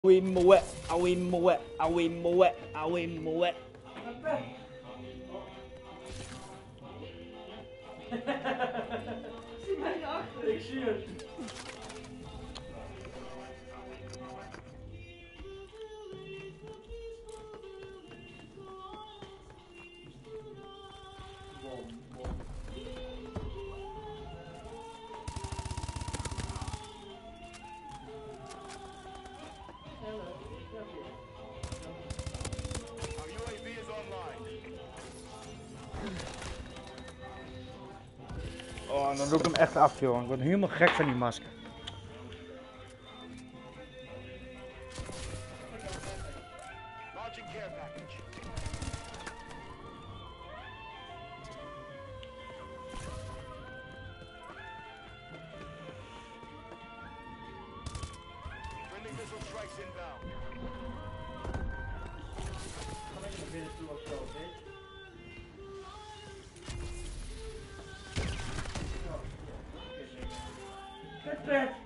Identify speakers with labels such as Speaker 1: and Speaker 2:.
Speaker 1: Moe, awi moe, awi moe, awi moe.
Speaker 2: Zie mij niet achter. Ik zie het.
Speaker 1: Oh, dan doe ik hem echt af, joh. Ik word helemaal gek van die masker.
Speaker 3: Launching care package. Friendly missile strikes inbound.
Speaker 2: Ga ik naar binnen toe of zo, oké? Pet, pet!